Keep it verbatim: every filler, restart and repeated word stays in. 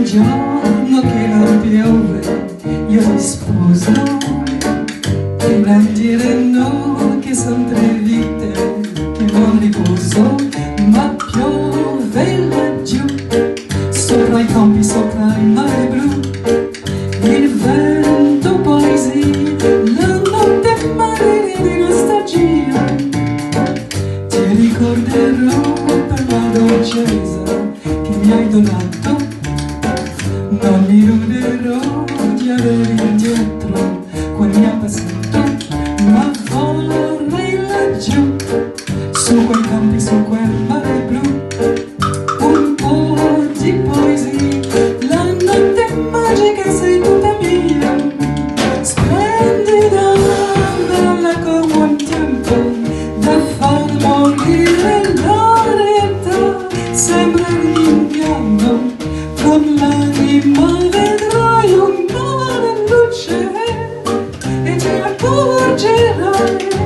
giorno che non piove io ti sposo, ti non dire no, che son tre vite che non riposo, ma piove laggiù sopra i campi, sopra il mare blu, il vento poesia, la notte mare di nostalgia. Ti ricorderò per la dolcezza che mi hai donato, non mi illuderò di avere indietro quel mio passato, ma vorrei laggiù su quei campi, su quel mare blu, un po' di poesia, la notte magica sei tutta mia, splendida, bella come un tempo, da far morire la realtà, sembra un inganno, con l'anima vedrai un mare luce e ti accorgerai